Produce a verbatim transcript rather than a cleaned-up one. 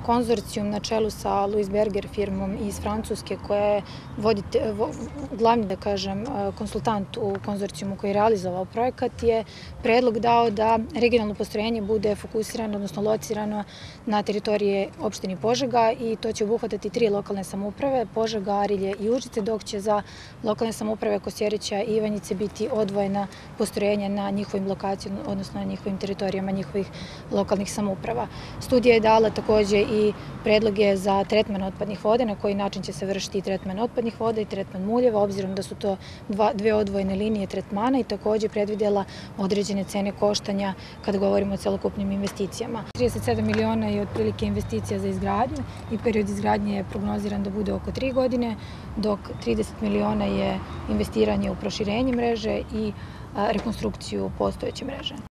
konzorcijum na čelu sa Louis Berger firmom iz Francuske koja je vodite, vo, glavni, da kažem, konsultant u konzorcijumu koji je realizovao projekat je predlog dao da regionalno postrojenje bude fokusirano, odnosno locirano na teritorije opštine Požega i to će obuhvatati tri lokalne samouprave, Požega, Arilje i Užice, dok će za lokalne samouprave Kosjerića i Ivanjice biti odvojena postrojenja na njihovim lokacijama, odnosno na njihovim teritorijama njihovih lokalnih samouprava. Studija je dala takođe i predloge za tretman otpadnih voda, na koji način će se vršiti i tretman otpadnih voda i tretman muljeva, obzirom da su to dva, dve odvojene linije tretmana i takođe predvidela određene cene koštanja kada govorimo o celokupnim investicijama. trideset sedam miliona je otprilike investicija za izgradnju i period izgradnje je prognoziran da bude oko tri godine, dok trideset miliona je investiranje u proširenje mreže i rekonstrukciju postojeće mreže.